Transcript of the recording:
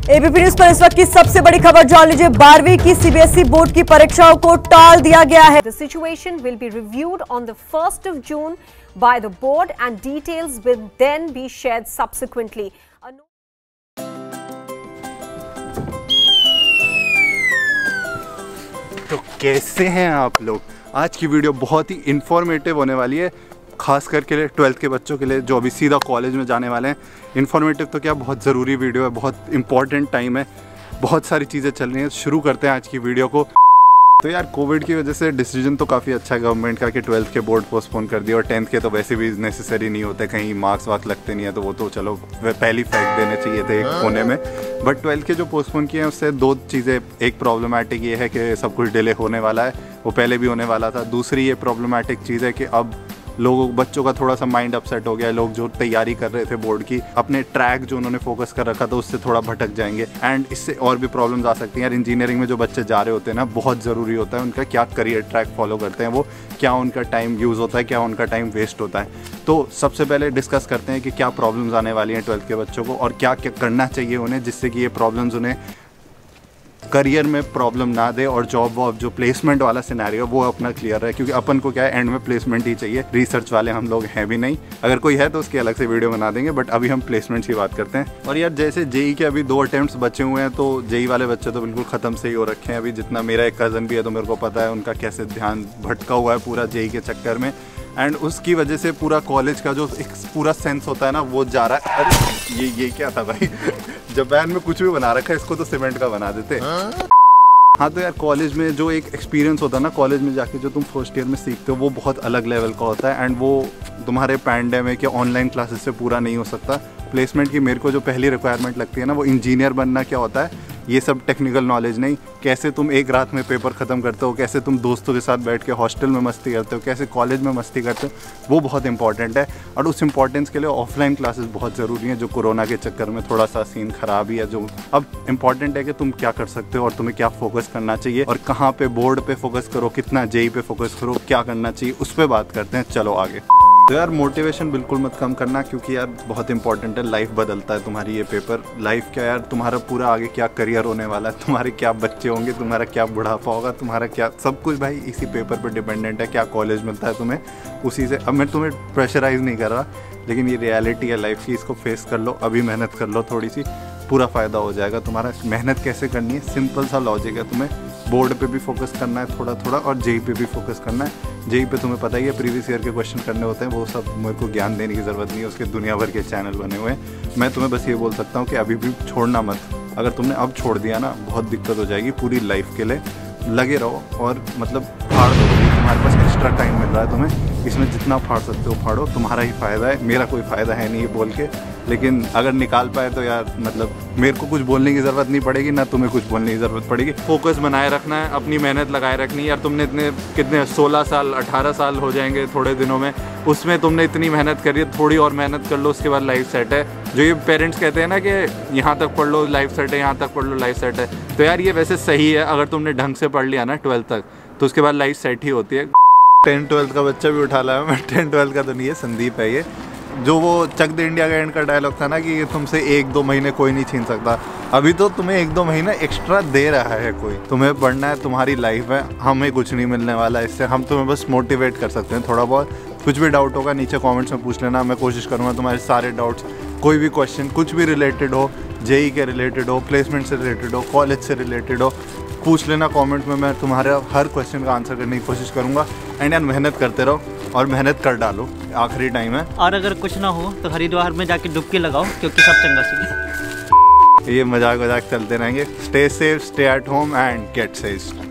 ABP news पर इस वक्त की सबसे बड़ी खबर जान लीजिए। 12वीं की सीबीएसई बोर्ड की परीक्षाओं को टाल दिया गया है। The situation will be reviewed on the 1st of June by the board and details will then be shared subsequently. तो कैसे हैं आप लोग? आज की वीडियो बहुत ही इंफॉर्मेटिव होने वाली है, खास करके लिए 12th के बच्चों के लिए जो अभी सीधा कॉलेज में जाने वाले हैं। इन्फॉर्मेटिव तो क्या, बहुत ज़रूरी वीडियो है, बहुत इंपॉर्टेंट टाइम है, बहुत सारी चीज़ें चल रही हैं। शुरू करते हैं आज की वीडियो को। तो यार कोविड की वजह से डिसीजन तो काफ़ी अच्छा है गवर्नमेंट का कि 12th के बोर्ड पोस्टपोन कर दिया, और 10th के तो वैसे भी नेसेसरी नहीं होते, कहीं मार्क्स वार्क्स लगते नहीं है, तो वो तो चलो पहली फेंक देने चाहिए थे एक कोने में। बट 12th के जो पोस्टपोन किए हैं उससे दो चीज़ें, एक प्रॉब्लमेटिक ये है कि सब कुछ डिले होने वाला है, वो पहले भी होने वाला था। दूसरी ये प्रॉब्लमेटिक चीज़ है कि अब बच्चों का थोड़ा सा माइंड अपसेट हो गया। लोग जो तैयारी कर रहे थे बोर्ड की, अपने ट्रैक जो उन्होंने फोकस कर रखा था उससे थोड़ा भटक जाएंगे, एंड इससे और भी प्रॉब्लम्स आ सकती हैं। यार इंजीनियरिंग में जो बच्चे जा रहे होते हैं ना, बहुत ज़रूरी होता है उनका क्या करियर ट्रैक फॉलो करते हैं, वो क्या उनका टाइम यूज़ होता है, क्या उनका टाइम वेस्ट होता है। तो सबसे पहले डिस्कस करते हैं कि क्या प्रॉब्लम्स आने वाली हैं 12th के बच्चों को, और क्या क्या करना चाहिए उन्हें जिससे कि ये प्रॉब्लम्स उन्हें करियर में प्रॉब्लम ना दे, और जॉब वॉब जो प्लेसमेंट वाला सिनेरियो वो अपना क्लियर है। क्योंकि अपन को क्या है, एंड में प्लेसमेंट ही चाहिए। रिसर्च वाले हम लोग हैं भी नहीं, अगर कोई है तो उसकी अलग से वीडियो बना देंगे, बट अभी हम प्लेसमेंट्स की बात करते हैं। और यार जैसे जेई के अभी 2 अटेम्प्ट्स बचे हुए हैं, तो जेई वाले बच्चे तो बिल्कुल ख़त्म से ही हो रखे हैं। अभी जितना मेरा एक कज़न भी है तो मेरे को पता है उनका कैसे ध्यान भटका हुआ है पूरा जेई के चक्कर में, एंड उसकी वजह से पूरा कॉलेज का जो एक पूरा सेंस होता है ना वो जा रहा है। अरे ये क्या था भाई जापान में कुछ भी बना रखा है, इसको तो सीमेंट का बना देते। हाँ, तो यार कॉलेज में जो एक एक्सपीरियंस होता है ना, कॉलेज में जाके जो तुम फर्स्ट ईयर में सीखते हो वो बहुत अलग लेवल का होता है, एंड वो तुम्हारे पैंडेमिक या ऑनलाइन क्लासेस से पूरा नहीं हो सकता। प्लेसमेंट की मेरे को जो पहली रिक्वायरमेंट लगती है ना, वो इंजीनियर बनना क्या होता है, ये सब टेक्निकल नॉलेज नहीं, कैसे तुम एक रात में पेपर ख़त्म करते हो, कैसे तुम दोस्तों के साथ बैठ के हॉस्टल में मस्ती करते हो, कैसे कॉलेज में मस्ती करते हो, वो बहुत इंपॉर्टेंट है। और उस इंपॉर्टेंस के लिए ऑफलाइन क्लासेस बहुत ज़रूरी हैं, जो कोरोना के चक्कर में थोड़ा सा सीन ख़राब ही है। जो अब इंपॉर्टेंट है कि तुम क्या कर सकते हो और तुम्हें क्या फोकस करना चाहिए, और कहाँ पे बोर्ड पे फोकस करो, कितना जेई पे फोकस करो, क्या करना चाहिए, उस पर बात करते हैं। चलो आगे। तो यार मोटिवेशन बिल्कुल मत कम करना, क्योंकि यार बहुत इंपॉर्टेंट है। लाइफ बदलता है तुम्हारी ये पेपर। लाइफ क्या यार, तुम्हारा पूरा आगे क्या करियर होने वाला है, तुम्हारे क्या बच्चे होंगे, तुम्हारा क्या बुढ़ापा होगा, तुम्हारा क्या सब कुछ भाई इसी पेपर पर डिपेंडेंट है। क्या कॉलेज मिलता है तुम्हें, उसी से। अब मैं तुम्हें प्रेशराइज नहीं कर रहा, लेकिन ये रियलिटी है लाइफ की, इसको फेस कर लो। अभी मेहनत कर लो थोड़ी सी, पूरा फ़ायदा हो जाएगा तुम्हारा। मेहनत कैसे करनी है, सिंपल सा लॉजिक है। तुम्हें बोर्ड पे भी फोकस करना है थोड़ा थोड़ा, और जेई पे भी फोकस करना है। जेई पे तुम्हें पता ही है प्रीवियस ईयर के क्वेश्चन करने होते हैं, वो सब मेरे को ज्ञान देने की ज़रूरत नहीं है, उसके दुनिया भर के चैनल बने हुए हैं। मैं तुम्हें बस ये बोल सकता हूँ कि अभी भी छोड़ना मत। अगर तुमने अब छोड़ दिया ना, बहुत दिक्कत हो जाएगी पूरी लाइफ के लिए। लगे रहो, और मतलब फाड़ दो। तुम्हारे पास एक्स्ट्रा टाइम मिल रहा है, तुम्हें इसमें जितना फाड़ सकते हो फाड़ो, तुम्हारा ही फ़ायदा है। मेरा कोई फ़ायदा है नहीं ये बोल के, लेकिन अगर निकाल पाए तो यार मतलब मेरे को कुछ बोलने की ज़रूरत नहीं पड़ेगी, ना तुम्हें कुछ बोलने की ज़रूरत पड़ेगी। फोकस बनाए रखना है, अपनी मेहनत लगाए रखनी है। यार तुमने कितने 16 साल 18 साल हो जाएंगे थोड़े दिनों में, उसमें तुमने इतनी मेहनत करी है, थोड़ी और मेहनत कर लो, उसके बाद लाइफ सेट है। जो ये पेरेंट्स कहते हैं ना कि यहाँ तक पढ़ लो लाइफ सेट है, यहाँ तक पढ़ लो लाइफ सेट है, तो यार ये वैसे सही है। अगर तुमने ढंग से पढ़ लिया ना 12th तक, तो उसके बाद लाइफ सेट ही होती है। 10th-12th का बच्चा भी उठा लाया मैं। 10th-12th का तो नहीं है, संदीप है ये। जो वो चक दे इंडिया का एंड का डायलॉग था ना कि तुमसे 1-2 महीने कोई नहीं छीन सकता, अभी तो तुम्हें 1-2 महीने एक्स्ट्रा दे रहा है कोई। तुम्हें पढ़ना है, तुम्हारी लाइफ है, हमें कुछ नहीं मिलने वाला इससे। हम तुम्हें बस मोटिवेट कर सकते हैं थोड़ा बहुत। कुछ भी डाउट होगा नीचे कमेंट्स में पूछ लेना, मैं कोशिश करूँगा तुम्हारे सारे डाउट्स, कोई भी क्वेश्चन कुछ भी रिलेटेड हो, जेई के रिलेटेड हो, प्लेसमेंट से रिलेटेड हो, कॉलेज से रिलेटेड हो, पूछ लेना कमेंट में। मैं तुम्हारा हर क्वेश्चन का आंसर करने की कोशिश करूँगा। एंड यार मेहनत करते रहो, और मेहनत कर डालो, आखिरी टाइम है। और अगर कुछ ना हो तो हरिद्वार में जाके डुबकी लगाओ, क्योंकि सब चंगा सी। ये मजाक चलते रहेंगे। Stay safe, stay at home and get safe.